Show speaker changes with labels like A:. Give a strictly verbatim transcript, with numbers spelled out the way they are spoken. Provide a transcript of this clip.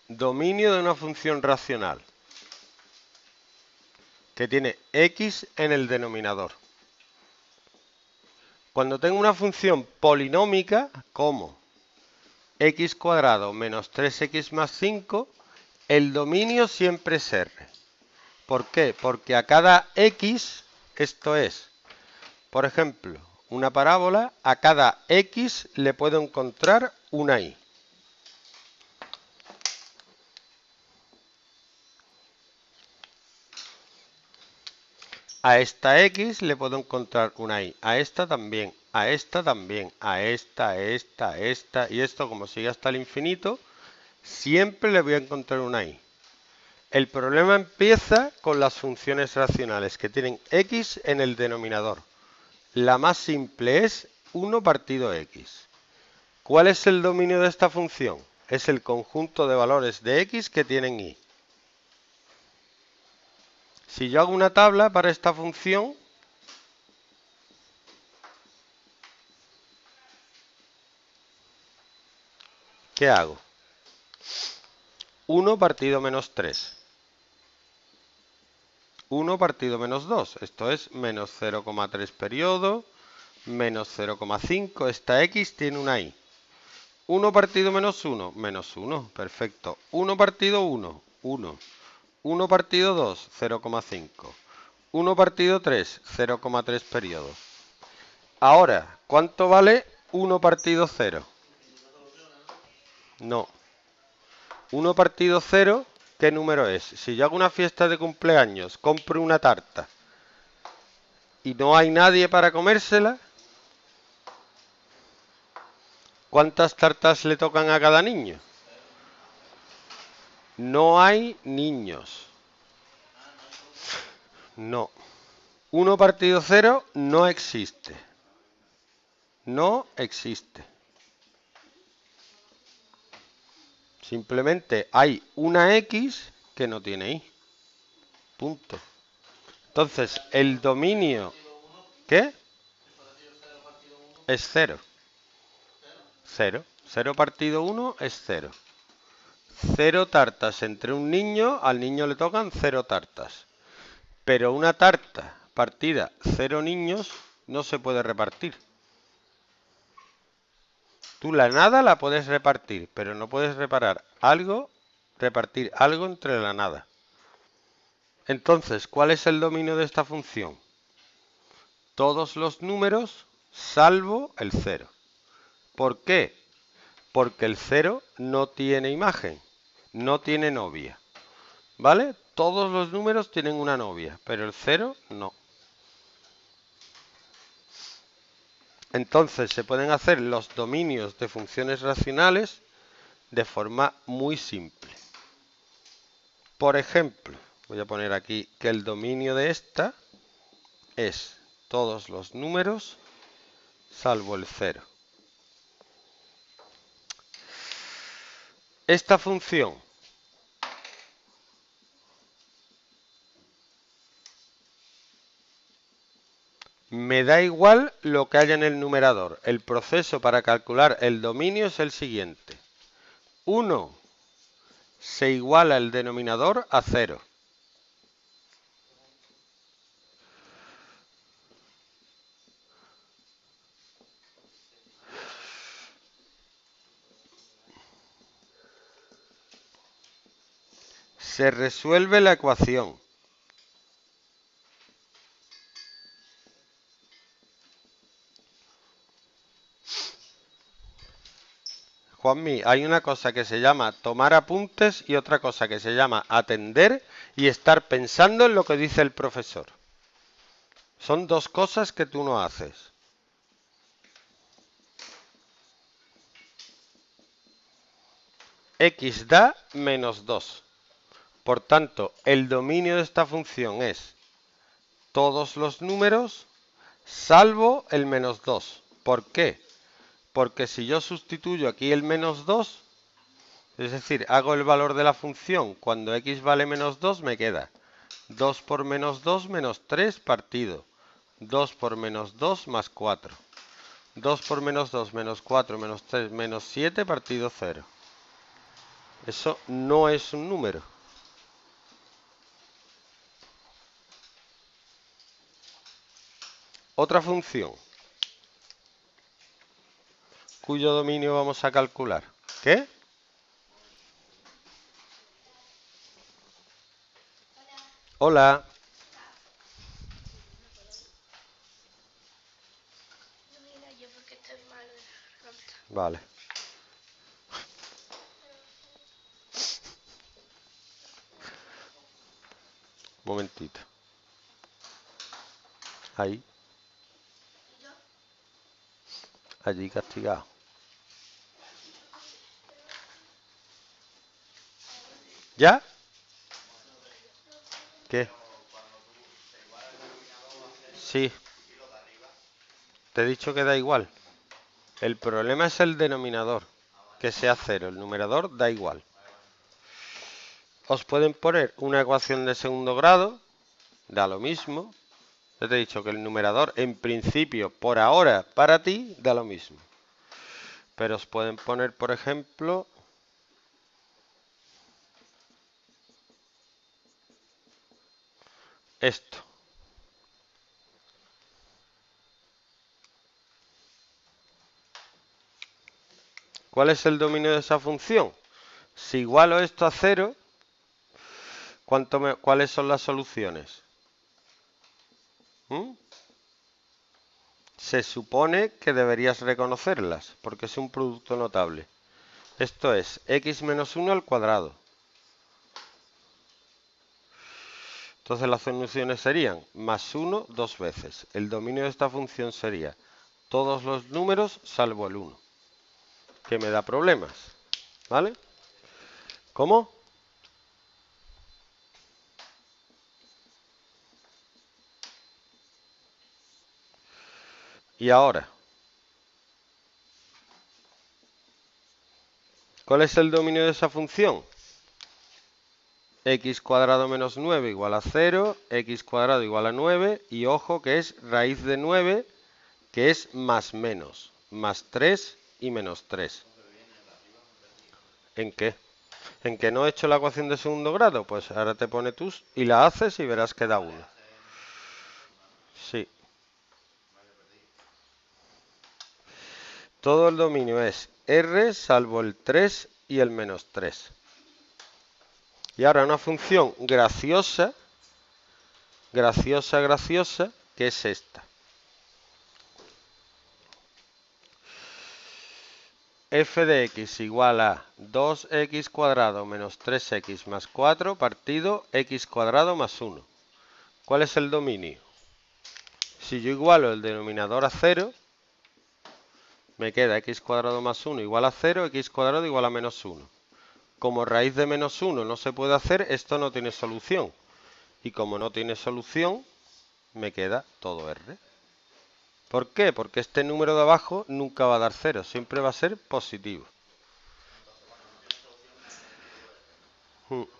A: dominio de una función racional que tiene x en el denominador. Cuando tengo una función polinómica como x cuadrado menos tres x más cinco, el dominio siempre es R. ¿Por qué? Porque a cada x, esto es, por ejemplo, una parábola, a cada x le puedo encontrar una y. A esta x le puedo encontrar una y, a esta también, a esta también, a esta, a esta, a esta, y esto como sigue hasta el infinito, siempre le voy a encontrar una y. El problema empieza con las funciones racionales que tienen x en el denominador. La más simple es uno partido x. ¿Cuál es el dominio de esta función? Es el conjunto de valores de x que tienen y. Si yo hago una tabla para esta función, ¿qué hago? uno partido menos tres. uno partido menos dos. Esto es menos cero coma tres periodo, menos cero coma cinco. Esta x tiene una y. uno partido menos uno, menos uno. Perfecto. uno partido uno, uno. uno partido dos, cero coma cinco. uno partido tres, cero coma tres periodo. Ahora, ¿cuánto vale uno partido cero? No. uno partido cero, ¿qué número es? Si yo hago una fiesta de cumpleaños, compro una tarta y no hay nadie para comérsela, ¿cuántas tartas le tocan a cada niño? No hay niños. No. uno partido cero no existe. No existe. Simplemente hay una x que no tiene y. Punto. Entonces, el dominio... ¿Qué? Es cero. Cero. cero partido uno es cero. Cero tartas entre un niño, al niño le tocan cero tartas. Pero una tarta partida cero niños no se puede repartir. Tú la nada la puedes repartir, pero no puedes reparar algo, repartir algo entre la nada. Entonces, ¿cuál es el dominio de esta función? Todos los números salvo el cero. ¿Por qué? Porque el cero no tiene imagen, no tiene novia. ¿Vale? Todos los números tienen una novia, pero el cero no. Entonces se pueden hacer los dominios de funciones racionales de forma muy simple. Por ejemplo, voy a poner aquí que el dominio de esta es todos los números salvo el cero. Esta función me da igual lo que haya en el numerador. El proceso para calcular el dominio es el siguiente. uno se iguala el denominador a cero. Se resuelve la ecuación. Juanmi, hay una cosa que se llama tomar apuntes y otra cosa que se llama atender y estar pensando en lo que dice el profesor. Son dos cosas que tú no haces. X da menos dos. Por tanto, el dominio de esta función es todos los números salvo el menos dos. ¿Por qué? Porque si yo sustituyo aquí el menos dos, es decir, hago el valor de la función cuando x vale menos dos, me queda dos por menos dos menos tres partido. dos por menos dos más cuatro. dos por menos dos menos cuatro menos tres menos siete partido cero. Eso no es un número. Otra función cuyo dominio vamos a calcular. ¿Qué? Hola. Vale. Un momentito. Ahí. Allí castigado. ¿Ya? ¿Qué? Sí. Te he dicho que da igual. El problema es el denominador, que sea cero. El numerador da igual. Os pueden poner una ecuación de segundo grado, da lo mismo. Yo te he dicho que el numerador, en principio, por ahora, para ti, da lo mismo. Pero os pueden poner, por ejemplo, esto. ¿Cuál es el dominio de esa función? Si igualo esto a cero, ¿cuánto me, ¿cuáles son las soluciones? ¿Mm? Se supone que deberías reconocerlas, porque es un producto notable. Esto es x menos uno al cuadrado. Entonces las soluciones serían más uno dos veces. El dominio de esta función sería todos los números salvo el uno, que me da problemas. ¿Vale? ¿Cómo? Y ahora, ¿cuál es el dominio de esa función? X cuadrado menos nueve igual a cero, x cuadrado igual a nueve, y ojo que es raíz de nueve, que es más menos, más tres y menos tres. ¿En qué? ¿En que no he hecho la ecuación de segundo grado? Pues ahora te pone tus y la haces y verás que da uno. Sí. Todo el dominio es R salvo el tres y el menos tres. Y ahora una función graciosa, graciosa, graciosa, que es esta. F de x igual a dos x cuadrado menos tres x más cuatro partido x cuadrado más uno. ¿Cuál es el dominio? Si yo igualo el denominador a cero, me queda x cuadrado más uno igual a cero, x cuadrado igual a menos uno. Como raíz de menos uno no se puede hacer, esto no tiene solución. Y como no tiene solución, me queda todo R. ¿Por qué? Porque este número de abajo nunca va a dar cero, siempre va a ser positivo. Hmm.